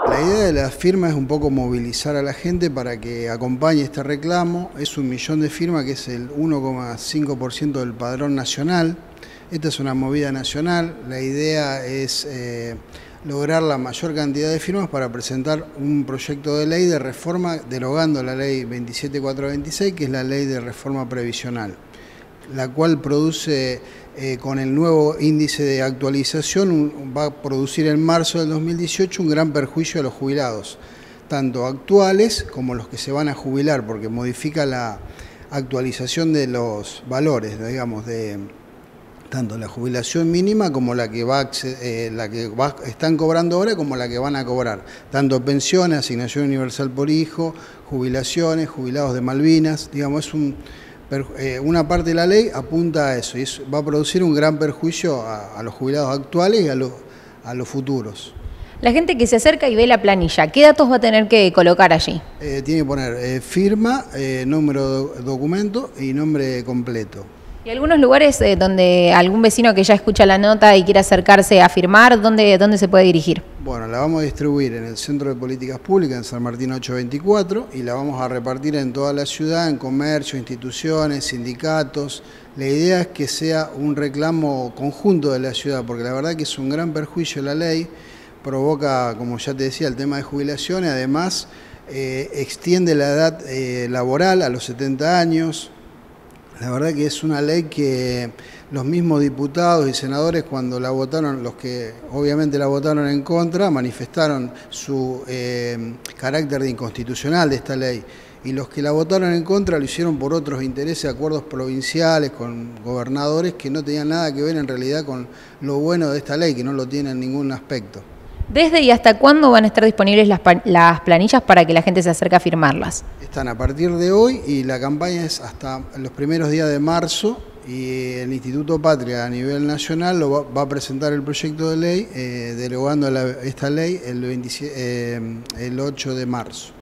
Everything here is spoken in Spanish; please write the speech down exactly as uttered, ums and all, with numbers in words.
La idea de la firma es un poco movilizar a la gente para que acompañe este reclamo. Es un millón de firmas, que es el uno coma cinco por ciento del padrón nacional. Esta es una movida nacional. La idea es eh, lograr la mayor cantidad de firmas para presentar un proyecto de ley de reforma derogando la ley veintisiete mil cuatrocientos veintiséis, que es la ley de reforma previsional, la cual produce, eh, con el nuevo índice de actualización, un, va a producir en marzo del dos mil dieciocho un gran perjuicio a los jubilados, tanto actuales como los que se van a jubilar, porque modifica la actualización de los valores, digamos, de tanto la jubilación mínima como la que, va, eh, la que va, están cobrando ahora, como la que van a cobrar, tanto pensiones, asignación universal por hijo, jubilaciones, jubilados de Malvinas, digamos, es un... Una parte de la ley apunta a eso y eso va a producir un gran perjuicio a, a los jubilados actuales y a los, a los futuros. La gente que se acerca y ve la planilla, ¿qué datos va a tener que colocar allí? Eh, tiene que poner eh, firma, eh, número de documento y nombre completo. ¿Y algunos lugares eh, donde algún vecino que ya escucha la nota y quiera acercarse a firmar, ¿dónde, dónde se puede dirigir? Bueno, la vamos a distribuir en el Centro de Políticas Públicas, en San Martín ochocientos veinticuatro, y la vamos a repartir en toda la ciudad, en comercio, instituciones, sindicatos. La idea es que sea un reclamo conjunto de la ciudad, porque la verdad que es un gran perjuicio la ley, provoca, como ya te decía, el tema de jubilaciones, además eh, extiende la edad eh, laboral a los setenta años. La verdad que es una ley que los mismos diputados y senadores, cuando la votaron, los que obviamente la votaron en contra, manifestaron su eh, carácter de inconstitucional de esta ley. Y los que la votaron en contra lo hicieron por otros intereses, acuerdos provinciales con gobernadores que no tenían nada que ver en realidad con lo bueno de esta ley, que no lo tiene en ningún aspecto. ¿Desde y hasta cuándo van a estar disponibles las, las planillas para que la gente se acerque a firmarlas? Están a partir de hoy y la campaña es hasta los primeros días de marzo, y el Instituto Patria a nivel nacional lo va, va a presentar el proyecto de ley eh, derogando la, esta ley el, veintisiete, eh, el ocho de marzo.